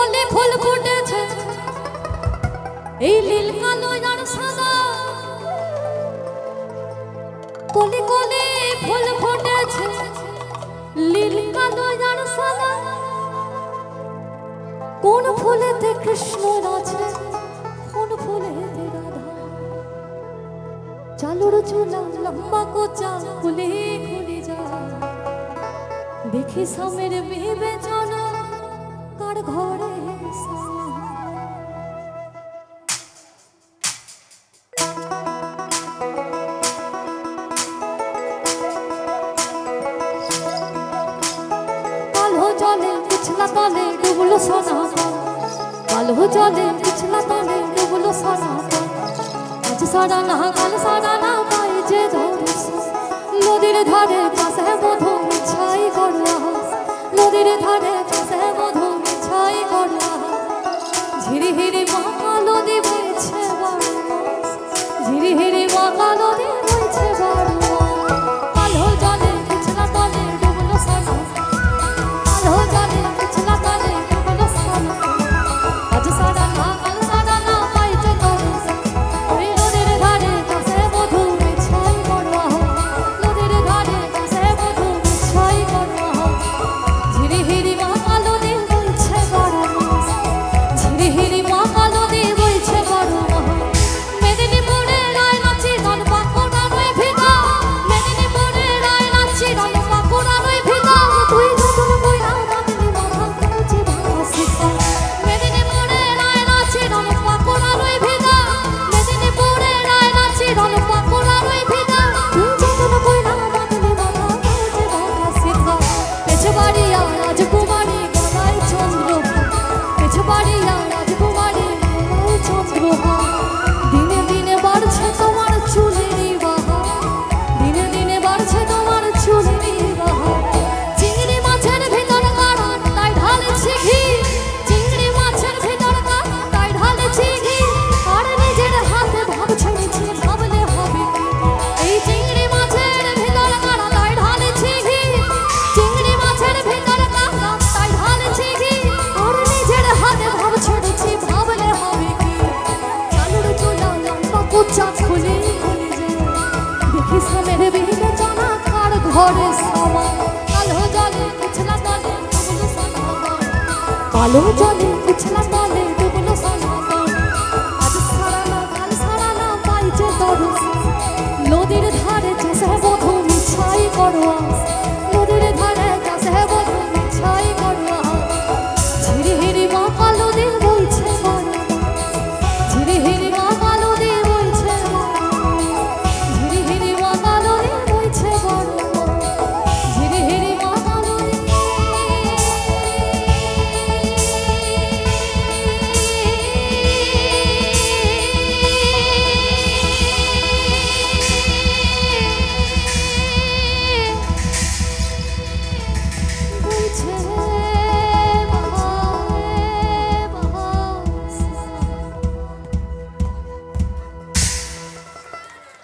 কোলে ফুল ফুটেছে এই নীল কালো আর সাদা কোলে কোলে ফুল ফুটেছে নীল কালো আর সাদা কোন ফুলেতে কৃষ্ণ আছে কোন ফুলেতে রাধা চালুর চুলা লম্বা কোচা খুলে খুলে যায় দেখি সামের বিবেচনা কার ঘরে কালো জলে পিছলা তলে ডুবলো সোনা কালো জলে পিছলা তলে ডুবলো সোনা আজ সারা না কাল সারা না পাই যে ধরিস নদীর ধারে পাশে মধু ছাই করলা নদীর ধারে পাশে মধু ছাই করলা ঝিরি হিরি মা কালো দি বইছে বাড়ি ঝিরি হিরি মা কালো দি বইছে বাড়ি কালো জলে পিছলা তলে ডুবলো সোনা কালো জলে পিছলা তলে ডুবলো সোনা আজ সারা না কাল সারা না পাই যে ধরিস ওই নদীর ধারে পাশে মধু ছাই করলা নদীর ধারে পাশে মধু ছাই করলা ঝিরি হিরি মা কালো দি বইছে বাড়ি ঝিরি হিরি মা কালো দি বইছে বাড়ি মেদিনীপুরে রায় নাচি গান বাঁকুড়া নয় ভিগা মেদিনীপুরে রায় নাচি গান বাঁকুড়া নয় ভিগা তুই যতন বইরা রাগলি মাথা কাছে ভাঙা শিখা মেদিনীপুরে রায় নাচি গান বাঁকুড়া নয় ভিগা মেদিনীপুরে রায় নাচি গান বাঁকুড়া নয় ভিগা তুই যতন বইরা রাগলি মাথা কাছে ভাঙা শিখা পেছবাড়িয়া রাজকুমারী গলায় চন্দ্র পেছবাড়িয়া রাজকুমারী গলায় চন্দ্র দিনে দিনে বাড়ছে তোমার চুলেরই বাহা দিনে দিনে বাড়ছে তোমার চুলেরই বাহা চিংড়ি মাছের ভিতর কাটা তাই ঢালেছি ঘি চিংড়ি মাছের ভিতর কাটা তাই ঢালেছি ঘি আর নিজের হাতে ভাব ছেড়েছি ভাবলে হবে এই চিংড়ি মাছের ভিতর কাটা তাই ঢালেছি ঘি চিংড়ি মাছের ভিতর কাটা তাই ঢালেছি ঘি আর নিজের হাতে ভাব ছেড়েছি ভাবলে হবে কি চালুর চুলা লম্বা কোচা খুলে খুলে যায় দেখি সামের বিবেচনা কার ঘরে সামা কালো জলে পিছলা তলে ডুবলো সোনা কালো জলে পিছলা তলে ডুবলো সোনা আজ সারা না কাল সারা না পাই যে তরস নদীর ধারে যে মধু মিছাই করোয়া